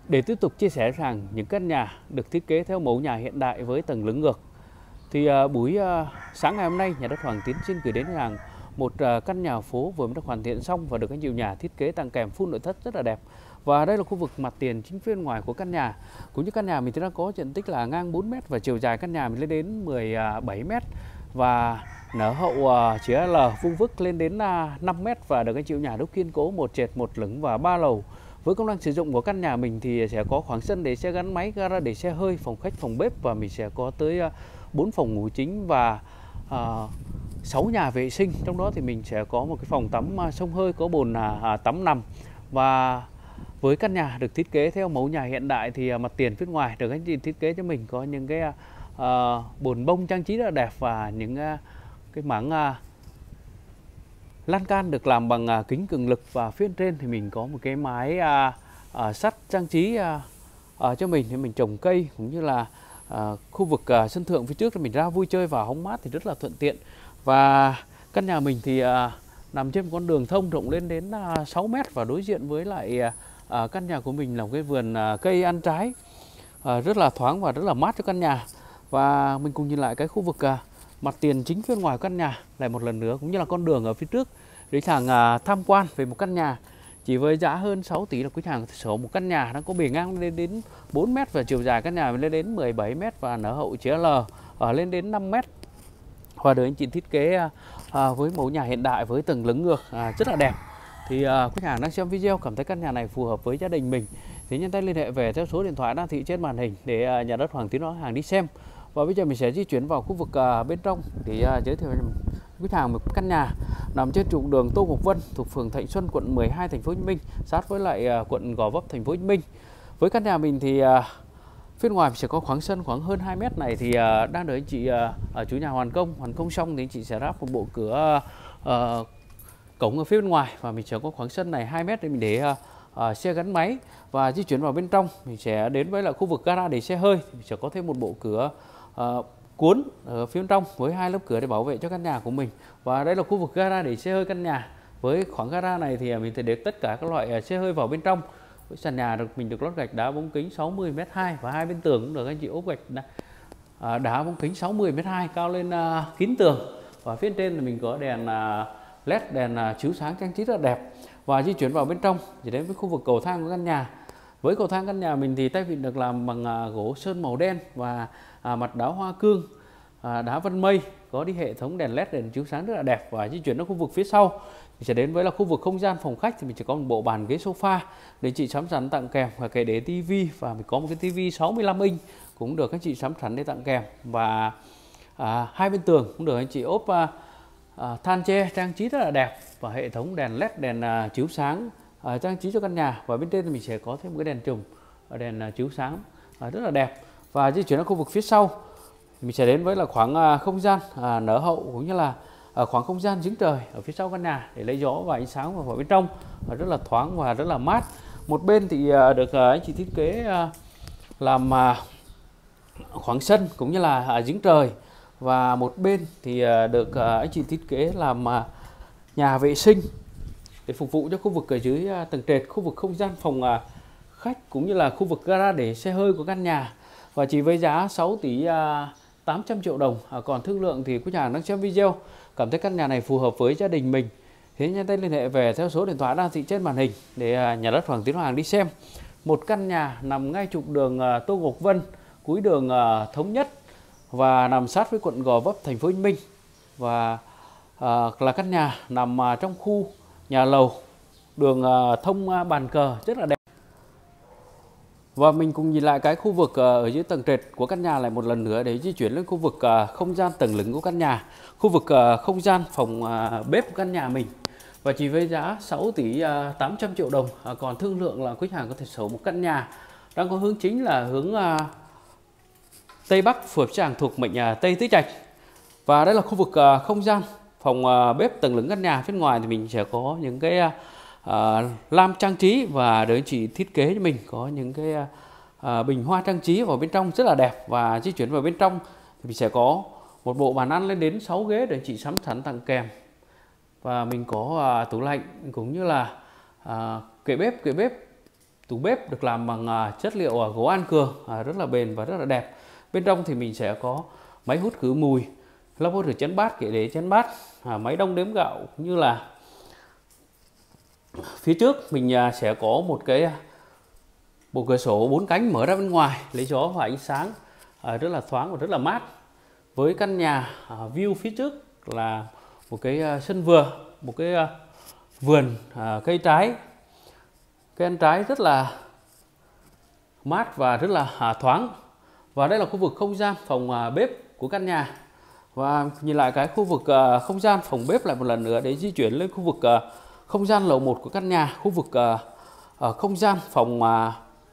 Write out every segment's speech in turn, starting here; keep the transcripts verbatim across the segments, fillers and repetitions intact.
Để tiếp tục chia sẻ rằng những căn nhà được thiết kế theo mẫu nhà hiện đại với tầng lưng ngược, thì uh, buổi uh, sáng ngày hôm nay, nhà đất Hoàng Tiến xin gửi đến khách hàng một uh, căn nhà phố vừa mới được hoàn thiện xong và được các chủ nhà thiết kế tặng kèm full nội thất rất là đẹp. Và đây là khu vực mặt tiền chính phía bên ngoài của căn nhà. Cũng như căn nhà mình thì đang có diện tích là ngang bốn mét và chiều dài căn nhà mình lên đến mười bảy mét và nở hậu uh, chứa L vuông vức lên đến uh, năm mét và được các chủ nhà đúc kiên cố một trệt một lửng và ba lầu. Với công năng sử dụng của căn nhà mình thì sẽ có khoảng sân để xe gắn máy, gara để xe hơi, phòng khách, phòng bếp và mình sẽ có tới bốn phòng ngủ chính và uh, sáu nhà vệ sinh. Trong đó thì mình sẽ có một cái phòng tắm xông hơi, có bồn uh, tắm nằm. Và với căn nhà được thiết kế theo mẫu nhà hiện đại thì uh, mặt tiền phía ngoài được anh chị thiết kế cho mình có những cái uh, bồn bông trang trí rất là đẹp và những uh, cái mảng uh, lan can được làm bằng uh, kính cường lực, và phía trên thì mình có một cái mái uh, uh, sắt trang trí uh, uh, cho mình để mình trồng cây, cũng như là uh, khu vực uh, sân thượng phía trước thì mình ra vui chơi và hóng mát thì rất là thuận tiện. Và căn nhà mình thì uh, nằm trên một con đường thông rộng lên đến uh, sáu mét và đối diện với lại uh, uh, căn nhà của mình là một cái vườn uh, cây ăn trái uh, rất là thoáng và rất là mát cho căn nhà. Và mình cùng nhìn lại cái khu vực uh, mặt tiền chính phía ngoài căn nhà lại một lần nữa, cũng như là con đường ở phía trước để khách hàng uh, tham quan về một căn nhà chỉ với giá hơn sáu tỷ là quý khách hàng sở hữu một căn nhà đang có bề ngang lên đến bốn mét và chiều dài căn nhà lên đến mười bảy mét và nở hậu chứa L ở lên đến năm mét và được anh chị thiết kế uh, uh, với mẫu nhà hiện đại với tầng lưng ngược uh, rất là đẹp. Thì uh, khách hàng đang xem video cảm thấy căn nhà này phù hợp với gia đình mình thì nhanh tay liên hệ về theo số điện thoại đang thị trên màn hình để uh, nhà đất Hoàng Tiến đón hàng đi xem. Và bây giờ mình sẽ di chuyển vào khu vực uh, bên trong để uh, giới thiệu khách hàng một căn nhà nằm trên trục đường Tô Ngọc Vân thuộc phường Thạnh Xuân, quận mười hai, thành phố Hồ Chí Minh, sát với lại uh, quận Gò Vấp, thành phố Hồ Chí Minh. Với căn nhà mình thì uh, phía ngoài sẽ có khoảng sân khoảng hơn hai mét này thì uh, đang đợi anh chị uh, ở chủ nhà hoàn công, hoàn công xong thì anh chị sẽ ráp một bộ cửa uh, cổng ở phía bên ngoài và mình sẽ có khoảng sân này hai mét để mình để uh, uh, xe gắn máy. Và di chuyển vào bên trong mình sẽ đến với là khu vực gara để xe hơi, mình sẽ có thêm một bộ cửa uh, cuốn ở phía bên trong với hai lớp cửa để bảo vệ cho căn nhà của mình. Và đây là khu vực gara để xe hơi căn nhà. Với khoảng gara này thì mình sẽ để tất cả các loại xe hơi vào bên trong. Với sàn nhà được mình được lót gạch đá bóng kính sáu mươi mét hai và hai bên tường cũng được anh chị ốp gạch đá, đá bóng kính sáu mươi mét hai cao lên uh, kín tường. Và phía trên thì mình có đèn uh, led, đèn uh, chiếu sáng trang trí rất là đẹp. Và di chuyển vào bên trong thì đến với khu vực cầu thang của căn nhà. Với cầu thang căn nhà mình thì tay vịn được làm bằng uh, gỗ sơn màu đen và uh, mặt đá hoa cương, uh, đá vân mây, có đi hệ thống đèn led, đèn chiếu sáng rất là đẹp. Và di chuyển đến khu vực phía sau thì sẽ đến với là khu vực không gian phòng khách thì mình chỉ có một bộ bàn ghế sofa để chị sắm sẵn tặng kèm và kệ để tivi, và mình có một cái tivi sáu mươi lăm inch cũng được các chị sắm sẵn để tặng kèm. Và à, hai bên tường cũng được anh chị ốp à, à, than tre trang trí rất là đẹp và hệ thống đèn led, đèn à, chiếu sáng à, trang trí cho căn nhà. Và bên trên thì mình sẽ có thêm một cái đèn trùm, đèn à, chiếu sáng à, rất là đẹp. Và di chuyển đến khu vực phía sau mình sẽ đến với là khoảng à, không gian à, nở hậu cũng như là ở khoảng không gian giếng trời ở phía sau căn nhà để lấy gió và ánh sáng vào bên trong, và rất là thoáng và rất là mát. Một bên thì được anh chị thiết kế làm khoảng sân cũng như là giếng trời, và một bên thì được anh chị thiết kế làm nhà vệ sinh để phục vụ cho khu vực ở dưới tầng trệt, khu vực không gian phòng khách cũng như là khu vực gara để xe hơi của căn nhà. Và chỉ với giá sáu tỷ tám trăm triệu đồng. À, còn thương lượng thì quý nhà đang xem video cảm thấy căn nhà này phù hợp với gia đình mình thì nhanh tay liên hệ về theo số điện thoại đang thị trên màn hình để nhà đất Hoàng Tiến hàng đi xem. Một căn nhà nằm ngay trục đường uh, Tô Ngọc Vân, cuối đường uh, Thống Nhất và nằm sát với quận Gò Vấp, thành phố Hồ Chí Minh. Và uh, là căn nhà nằm uh, trong khu nhà lầu, đường uh, thông uh, bàn cờ rất là đẹp. Và mình cùng nhìn lại cái khu vực ở dưới tầng trệt của căn nhà lại một lần nữa để di chuyển lên khu vực không gian tầng lửng của căn nhà, khu vực không gian phòng bếp của căn nhà mình. Và chỉ với giá sáu tỷ tám trăm triệu đồng. Còn thương lượng là khách hàng có thể sở hữu một căn nhà đang có hướng chính là hướng Tây Bắc, phù hợp cho thuộc mệnh Tây Tứ Trạch. Và đây là khu vực không gian phòng bếp tầng lửng căn nhà. Phía ngoài thì mình sẽ có những cái À, lam trang trí và đợi anh chị thiết kế cho mình có những cái à, bình hoa trang trí vào bên trong rất là đẹp. Và di chuyển vào bên trong thì mình sẽ có một bộ bàn ăn lên đến sáu ghế để anh chị sắm sẵn tặng kèm. Và mình có à, tủ lạnh cũng như là à, kệ bếp kệ bếp tủ bếp được làm bằng à, chất liệu à, gỗ An Cường, à, rất là bền và rất là đẹp. Bên trong thì mình sẽ có máy hút khử mùi, lavabo rửa chén bát, kệ để chén bát, à, máy đông đếm gạo, cũng như là phía trước mình à, sẽ có một cái bộ cửa sổ bốn cánh mở ra bên ngoài, lấy gió và ánh sáng, à, rất là thoáng và rất là mát. Với căn nhà à, view phía trước là một cái à, sân vườn, một cái à, vườn à, cây trái, cây ăn trái rất là mát và rất là à, thoáng. Và đây là khu vực không gian phòng à, bếp của căn nhà. Và nhìn lại cái khu vực à, không gian phòng bếp lại một lần nữa để di chuyển lên khu vực à, không gian lầu một của căn nhà, khu vực à, à, không gian phòng à,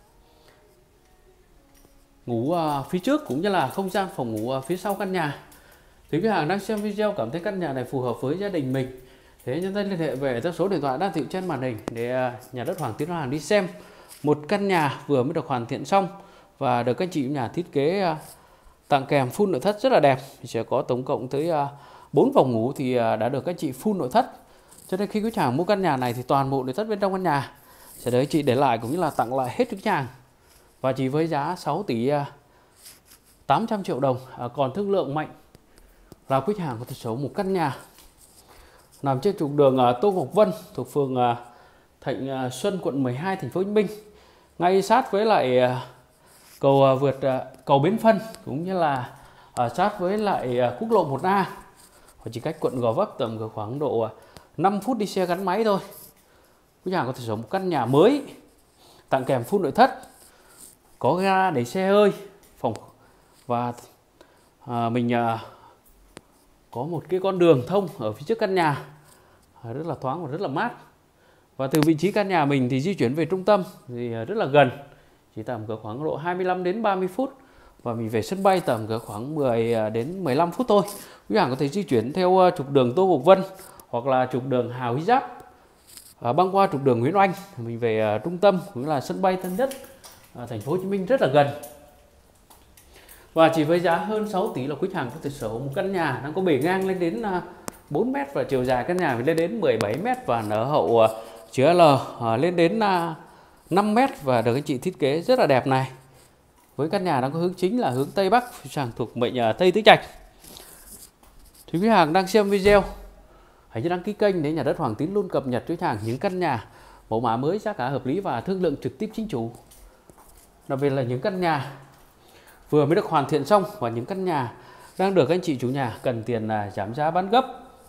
ngủ à, phía trước, cũng như là không gian phòng ngủ à, phía sau căn nhà. Thì khách hàng đang xem video cảm thấy căn nhà này phù hợp với gia đình mình, thế nhân dân liên hệ về theo số điện thoại đang hiện trên màn hình để à, nhà đất Hoàng Tiến Hoàng đi xem một căn nhà vừa mới được hoàn thiện xong và được các chị nhà thiết kế à, tặng kèm full nội thất rất là đẹp. Thì sẽ có tổng cộng tới à, bốn phòng ngủ thì à, đã được các chị full nội thất. Cho nên khi khách hàng mua căn nhà này thì toàn bộ nội thất bên trong căn nhà sẽ được chị để lại cũng như là tặng lại hết cho khách hàng. Và chỉ với giá sáu tỷ tám trăm triệu đồng, à, còn thương lượng mạnh là khách hàng có thể sở hữu một căn nhà nằm trên trục đường à, Tô Ngọc Vân thuộc phường à, Thạnh à, Xuân, quận mười hai, thành phố Hồ Chí Minh, ngay sát với lại à, cầu à, vượt à, cầu Bến Phân, cũng như là à, sát với lại à, quốc lộ một A, và chỉ cách quận Gò Vấp tầm khoảng độ à, năm phút đi xe gắn máy thôi. Khách hàng có thể sở hữu một căn nhà mới tặng kèm full nội thất, có ga để xe hơi, phòng và à, mình à, có một cái con đường thông ở phía trước căn nhà à, rất là thoáng và rất là mát. Và từ vị trí căn nhà mình thì di chuyển về trung tâm thì rất là gần, chỉ tầm cỡ khoảng độ hai mươi lăm đến ba mươi phút, và mình về sân bay tầm cỡ khoảng mười đến mười lăm phút thôi. Quý hàng có thể di chuyển theo trục đường Tô Ngọc Vân hoặc là trục đường Hào Huy Giáp, à, băng qua trục đường Nguyễn Oanh, mình về à, trung tâm cũng là sân bay Tân Nhất, à, thành phố Hồ Chí Minh rất là gần. Và chỉ với giá hơn sáu tỷ là quý khách hàng có thể sở hữu một căn nhà đang có bề ngang lên đến bốn mét và chiều dài căn nhà lên đến mười bảy mét và nở hậu chứa L lên đến năm mét và được anh chị thiết kế rất là đẹp này. Với căn nhà đang có hướng chính là hướng Tây Bắc, sang thuộc mệnh Tây Tứ Trạch. Thì quý hàng đang xem video hãy nhớ đăng ký kênh để nhà đất Hoàng Tín luôn cập nhật cho khách hàng những căn nhà mẫu mã mới, giá cả hợp lý và thương lượng trực tiếp chính chủ. Đặc biệt là những căn nhà vừa mới được hoàn thiện xong và những căn nhà đang được anh chị chủ nhà cần tiền là giảm giá bán gấp.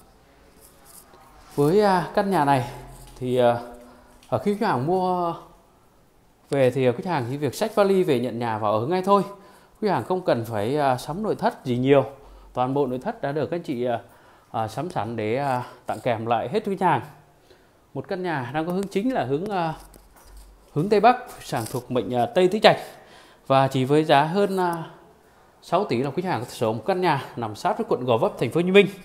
Với căn nhà này thì ở khi khách hàng mua về thì khách hàng chỉ việc xách vali về nhận nhà và ở ngay thôi. Khách hàng không cần phải sắm nội thất gì nhiều, toàn bộ nội thất đã được anh chị sắm sẵn để tặng kèm lại hết cho khách hàng. Một căn nhà đang có hướng chính là hướng hướng Tây Bắc, sang thuộc mệnh Tây Tứ Trạch. Và chỉ với giá hơn sáu tỷ là khách hàng có thể sở hữu một căn nhà nằm sát với quận Gò Vấp, thành phố Hồ Chí Minh.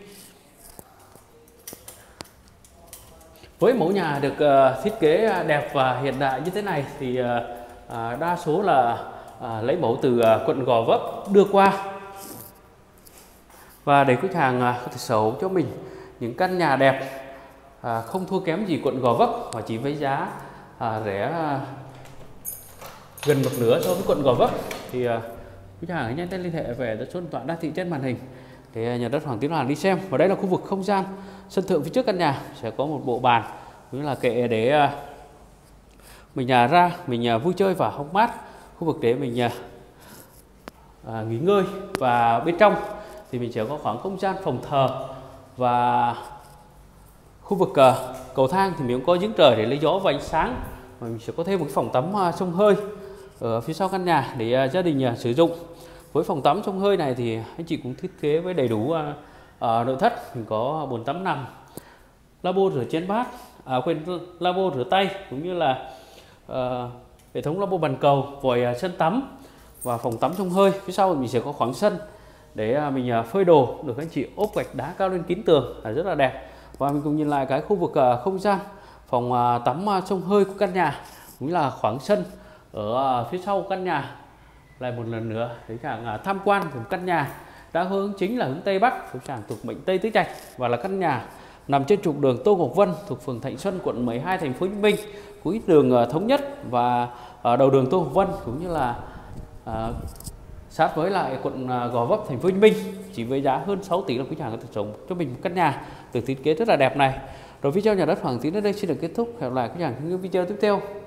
Với mẫu nhà được uh, thiết kế đẹp và hiện đại như thế này thì uh, uh, đa số là uh, lấy mẫu từ uh, quận Gò Vấp đưa qua. Và để khách hàng uh, có thể sở hữu cho mình những căn nhà đẹp uh, không thua kém gì quận Gò Vấp, và chỉ với giá uh, rẻ uh, gần một nửa so với quận Gò Vấp thì uh, khách hàng hãy nhanh tay liên hệ về số điện thoại đang thị trên màn hình để nhà đất Hoàng Tiến Hoàng đi xem. Và đây là khu vực không gian sân thượng phía trước căn nhà, sẽ có một bộ bàn cũng là kệ để uh, mình nhà ra mình uh, vui chơi và hóng mát, khu vực để mình uh, uh, nghỉ ngơi. Và bên trong thì mình sẽ có khoảng không gian phòng thờ và khu vực uh, cầu thang thì mình cũng có giếng trời để lấy gió và ánh sáng. Và mình sẽ có thêm một cái phòng tắm uh, xông hơi ở phía sau căn nhà để uh, gia đình uh, sử dụng. Với phòng tắm xông hơi này thì anh chị cũng thiết kế với đầy đủ uh, uh, nội thất. Mình có bồn tắm nằm, lavabo rửa chén bát, à, quên lavabo rửa tay, cũng như là uh, hệ thống lavabo bàn cầu, vòi uh, sân tắm và phòng tắm xông hơi. Phía sau mình sẽ có khoảng sân để uh, mình uh, phơi đồ, được anh chị ốp gạch đá cao lên kín tường là rất là đẹp. Và mình cùng nhìn lại cái khu vực uh, không gian phòng uh, tắm uh, xông hơi của căn nhà, cũng là khoảng sân ở uh, phía sau căn nhà. Lại một lần nữa để khách hàng tham quan một căn nhà đã hướng chính là hướng Tây Bắc, khách hàng thuộc mệnh Tây Tứ Trạch, và là căn nhà nằm trên trục đường Tô Ngọc Vân thuộc phường Thạnh Xuân, quận mười hai, thành phố Hồ Chí Minh, cuối đường Thống Nhất và ở đầu đường Tô Ngọc Vân, cũng như là à, sát với lại quận Gò Vấp, thành phố Hồ Chí Minh. Chỉ với giá hơn sáu tỷ là quý nhà có thể sống cho mình một căn nhà được thiết kế rất là đẹp này. Rồi video nhà đất Hoàng Tín đến đây xin được kết thúc. Hẹn gặp lại các nhà trong những video tiếp theo.